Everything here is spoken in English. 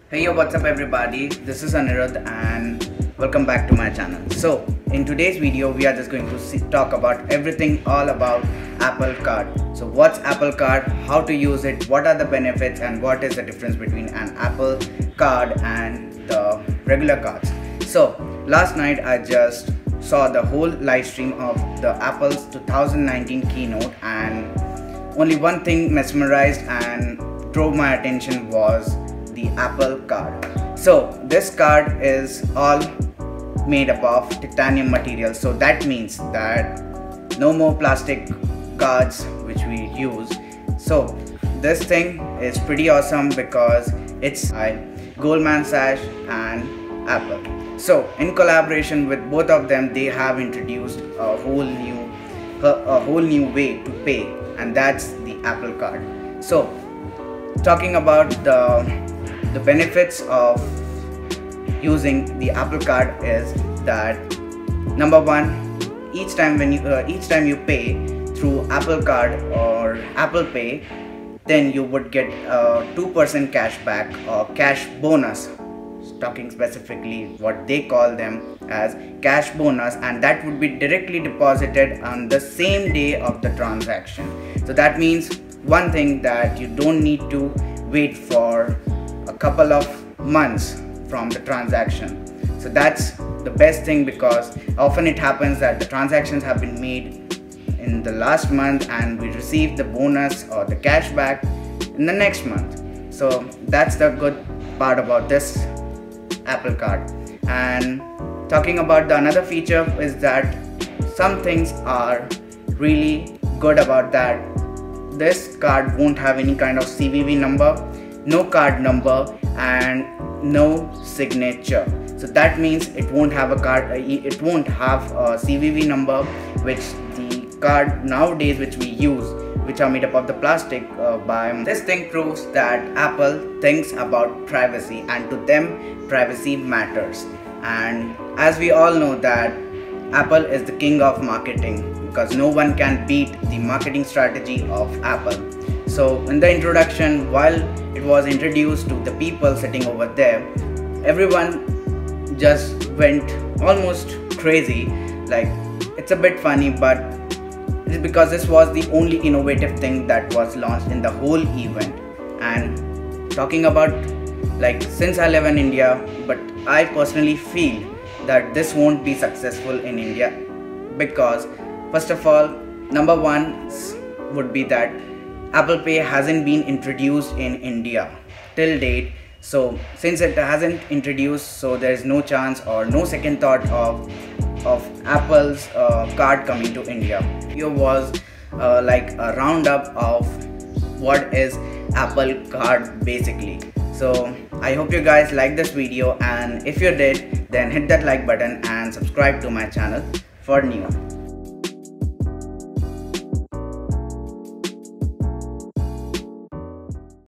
Hey yo, what's up everybody? This is Aniruddh and welcome back to my channel. So in today's video we are just going to talk about everything all about Apple Card. So what's Apple Card, how to use it, what are the benefits, and what is the difference between an Apple Card and the regular cards. So last night I just saw the whole live stream of the Apple's 2019 keynote, and only one thing mesmerized and drove my attention was the Apple Card. So this card is all made up of titanium material, so that means that no more plastic cards which we use. So this thing is pretty awesome because it's by Goldman Sachs and Apple. So in collaboration with both of them, they have introduced a whole new way to pay, and that's the Apple Card. So talking about the benefits of using the Apple Card is that number one, each time you pay through Apple Card or Apple Pay, then you would get a 2% cash back or cash bonus, talking specifically what they call them as cash bonus, and that would be directly deposited on the same day of the transaction. So that means one thing, that you don't need to wait for a couple of months from the transaction. So that's the best thing, because often it happens that the transactions have been made in the last month and we receive the bonus or the cash back in the next month. So that's the good part about this Apple Card. And talking about the another feature is that some things are really good about that. This card won't have any kind of CVV number, no card number, and no signature. So that means it won't have a CVV number, which the card nowadays which we use, which are made up of the plastic. This thing proves that Apple thinks about privacy, and to them privacy matters. And as we all know that Apple is the king of marketing, because no one can beat the marketing strategy of Apple. So in the introduction, while it was introduced to the people sitting over there, everyone just went almost crazy. Like, it's a bit funny, but it's because this was the only innovative thing that was launched in the whole event. And talking about, like, since I live in India, but I personally feel that this won't be successful in India, because first of all, number one would be that Apple Pay hasn't been introduced in India till date. So since it hasn't introduced, so there is no chance or no second thought of Apple's card coming to India. Here was like a roundup of what is Apple Card basically. So I hope you guys like this video, and if you did, then hit that like button and subscribe to my channel for new.